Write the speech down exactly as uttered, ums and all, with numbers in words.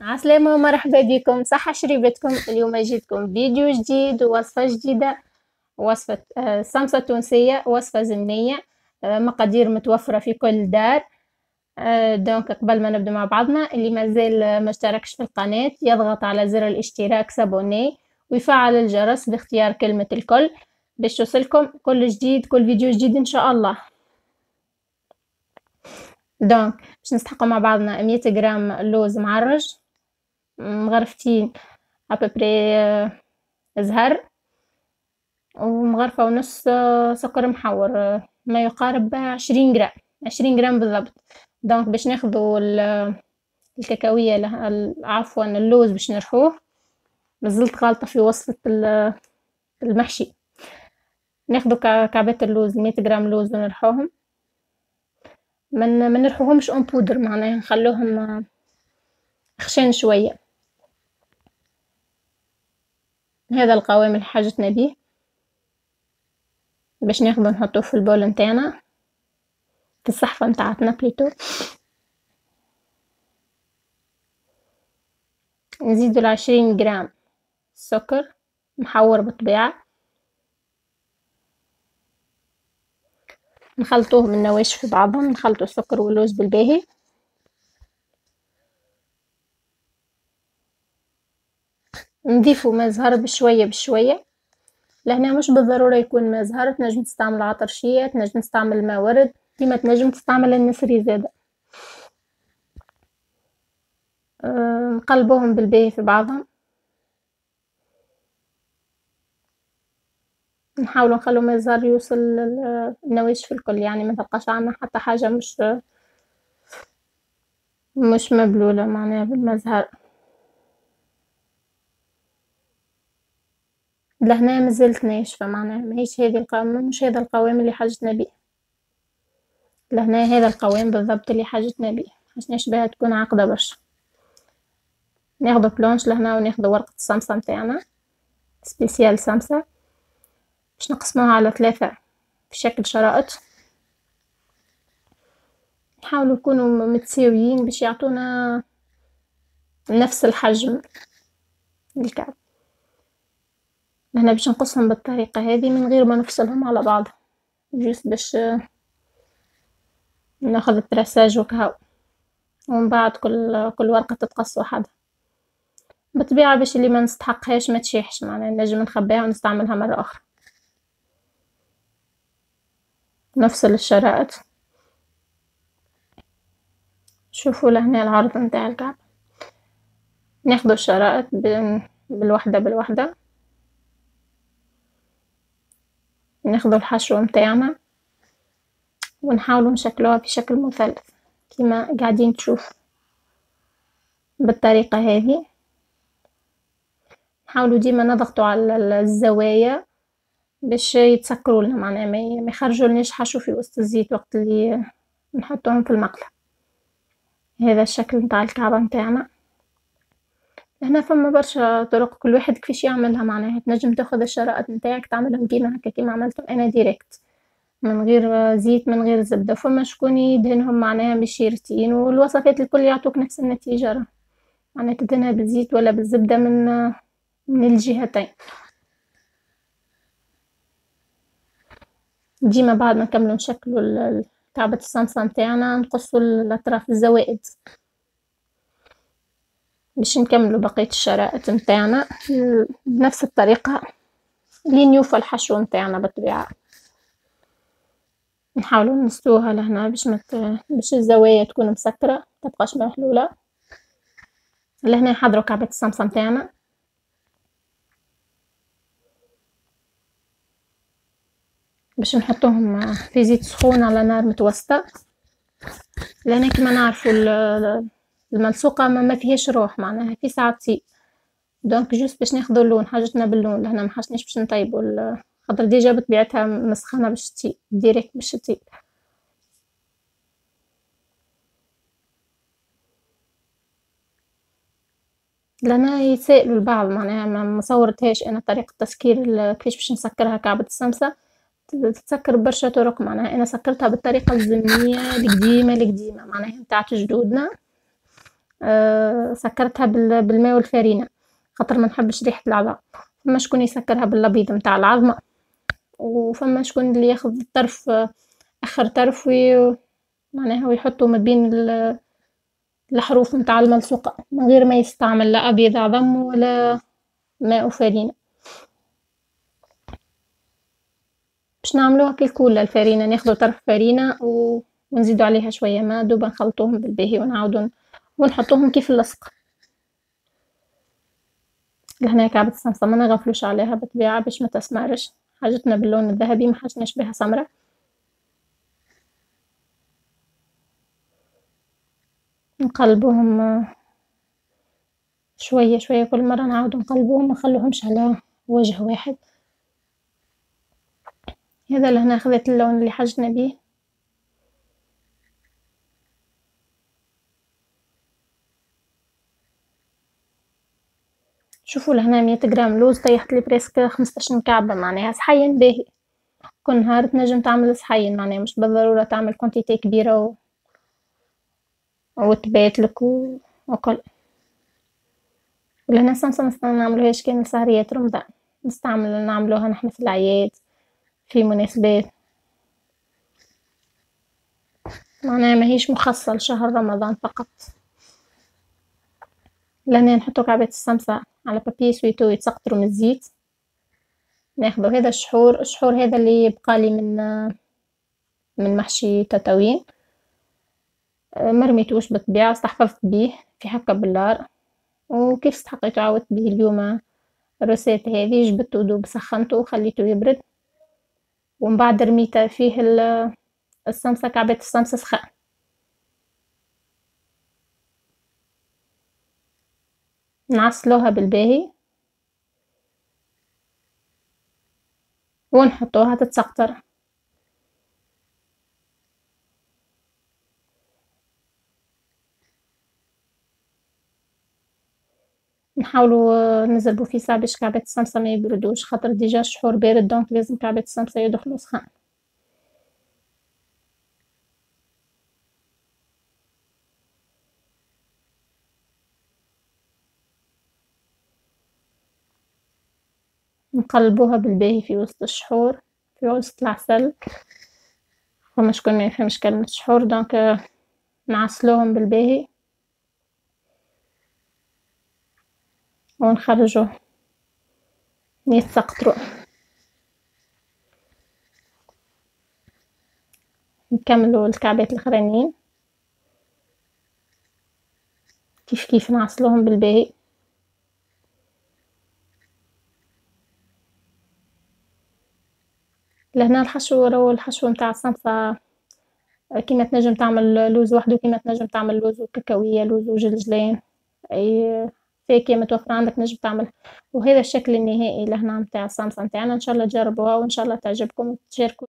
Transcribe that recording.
عسلامة ومرحبا بكم، صحة شريبتكم. اليوم جيتكم فيديو جديد ووصفة جديدة. وصفة آه، سمسة تونسية، وصفة زمنية. آه، مقادير متوفرة في كل دار. آه، دونك قبل ما نبدأ مع بعضنا، اللي مازال آه، ما اشتركش في القناة يضغط على زر الاشتراك سابوني ويفعل الجرس باختيار كلمة الكل باش يوصلكم كل جديد، كل فيديو جديد إن شاء الله. دونك باش نستحقوا مع بعضنا مية غرام لوز معرج مغرفتين ابري زهر، ومغرفة ونص آه، سكر محور، آه، ما يقارب عشرين جرام، عشرين جرام بالضبط. دونك باش ناخدو ال- الكاكاوية له- ال- عفوا اللوز باش نرحوه. مازلت غالطة في وصفة ال- المحشي. ناخدو كع- كعبات اللوز، مية جرام لوز ونرحوهم. من ما نرحوهمش اون بودر، معناها نخلوهم آه، خشن شوية. هذا القوام اللي حاجتنا بيه باش ناخدو نحطوه في البول نتاعنا، في الصحفة نتاعتنا بليتو. نزيدو العشرين جرام سكر محور بالطبيعة، نخلطوه من نواشف في بعضهم، نخلطو السكر واللوز بالباهي. نضيفو ماء زهر بشوية بشوية. لهنا مش بالضرورة يكون ماء زهر، تنجم تستعمل عطرشية، تنجم تستعمل ماء ورد، كيما تنجم تستعمل النسري زادة. أه نقلبوهم بالباهي في بعضهم، نحاولوا نخلو ماء زهر يوصل للنواشف الكل، يعني ما تبقاش عندنا حتى حاجة مش مش مبلولة معناها بالماء زهر. لهنا مازالت ناشفة، معناها ماهيش هذي القوام، مش هذا القوام اللي حاجتنا بيه. لهنا هذا القوام بالضبط اللي حاجتنا بيه، مشناش بها تكون عاقدة برشا. ناخدو بلونش لهنا وناخدو ورقة الصمصة متاعنا سبيسيال صمصة، باش نقسموها على ثلاثة في شكل شرائط. نحاولوا نكونوا متساويين باش يعطونا نفس الحجم الكعب. هنا باش نقصهم بالطريقة هذه من غير ما نفصلهم على بعض، جوست باش ناخذ التراساج وكهو، ومن بعد كل كل ورقة تتقص وحدها. بالطبيعة باش اللي ما نستحقهاش ما تشيحش، معناها نجم نخبيها ونستعملها مرة أخرى. نفصل الشرائط. شوفوا لهنا العرض نتاع الكعب. ناخدو الشرائط بالوحدة بالوحدة، ناخدو الحشو متاعنا ونحاولوا نشكلوها في شكل مثلث كما قاعدين تشوف بالطريقة هذه. نحاولوا ديما نضغطوا على الزوايا باش يتسكروا لنا، معناها ما يخرجوا لناش حشو في وسط الزيت وقت اللي نحطوهم في المقلة. هذا الشكل نتاع الكعبة نتاعنا. هنا فما برشا طرق، كل واحد كيفاش يعملها، معناها تنجم تاخذ الشرائط نتاعك تعملهم كيما هكا كيما عملتهم انا ديريكت، من غير زيت من غير زبدة. فما شكون يدهنهم معناها مشيرتين، والوصفات الكل يعطوك نفس النتيجة راه، معناها تدهنها بالزيت ولا بالزبدة من من الجهتين. ديما بعد ما نكملو نشكلو ال- كعبة الصمصة نتاعنا نقصو الأطراف الزوائد باش نكملو بقية الشرائط نتاعنا بنفس الطريقة لين يوفى الحشو نتاعنا بالطبيعة. نحاولوا نسلوها لهنا باش مت... باش الزوايا تكون مسكرة متبقاش محلولة. لهنا نحضروا كعبة الصمصة نتاعنا، باش نحطوهم في زيت سخون على نار متوسطة. لهنا كما نعرفوا ال- الملصوقة ما ما فيهاش روح، معناها في ساعة تسيب. دونك جوست باش ناخدو اللون، حاجتنا باللون. لهنا ما حاجتناش باش نطيبو ال- خاطر ديجا بطبيعتها مسخنة باش تطيب ديريكت باش تطيب. لأنا يتسائلوا البعض، معناها ما ما صورتهاش أنا طريقة تسكير ال- كيفاش باش نسكرها كعبة السمسة. تتسكر برشا طرق، معناها أنا سكرتها بالطريقة الزمنية القديمة القديمة، معناها نتاع جدودنا. آه، سكرتها بالماء والفارينة خاطر ما نحبش ريحة العظم. فما شكون يسكرها باللبيض متاع العظمة، وفما شكون اللي ياخذ الطرف اخر طرف وي معناها ويحطه ما بين الحروف متاع الملصوقة من غير ما يستعمل لا ابيض عظم ولا ماء وفارينة. باش نعملوها كالكول الفارينة، ناخدو طرف فارينة و... ونزيدو عليها شوية ماء دوبا نخلطوهم بالباهي ونعاودو ونحطوهم كيف اللصق. لهنا كعبة السمسة ما نغفلوش عليها بالطبيعة باش ما تسمرش، حاجتنا باللون الذهبي ما حاجناش بها سمرة. نقلبوهم شوية شوية كل مرة نعاودو نقلبوهم ما نخلوهمش على وجه واحد. هذا لهنا خذت اللون اللي حاجتنا بيه. شوفوا لهنا مية غرام لوز طيحت لي بريسك خمسطاش مكعبة معناها صحين باهي، كل نهار تنجم تعمل صحين معناها مش بالضرورة تعمل كونتيتي كبيرة و... وتباتلك و... وكل. ولهنا السمسة ما نعملوهاش كان لسهريات رمضان، نستعمل نعملوها نحنا في الأعياد في مناسبات، معناها ماهيش مخصصة لشهر رمضان فقط. لهنا نحطو كعبات السمسة على بابي سويتو يتسقطرو من الزيت، ناخدو هذا الشحور، الشحور هذا اللي يبقالي من من محشي تتوين مرميتوش بالطبيعة استحفظت بيه في هكا بالنار، وكيف استحقيتو عاودت بيه اليوم الروسيت هذي جبدتو دوب سخنتو وخليتو يبرد، ومن بعد رميت فيه السمسة كعبات السمسة سخان. نعسلوها بالباهي ونحطوها تتسقطر. نحاولو نزربو في ساع باش كعبات السمسة ما يبردوش خاطر ديجا الشحور بارد دونك لازم كعبات السمسة يدخلو سخان. نقلبوها بالباهي في وسط الشحور في وسط العسل، فما شكون ما يفهمش كلمة شحور دونك نعسلوهم بالباهي ونخرجوه يتسقطرو. نكملو الكعبات الاخرانيين كيف كيف نعسلوهم بالباهي. لهنا الحشو راهو الحشو متاع السمسة كيما تنجم تعمل لوز وحده كيما تنجم تعمل لوز وكاكاوية لوز وجلجلان اي فاكهة متوفرة عندك تنجم تعمل. وهذا الشكل النهائي لهنا متاع السمسة متاعنا ان شاء الله تجربوها وان شاء الله تعجبكم وتشاركوا.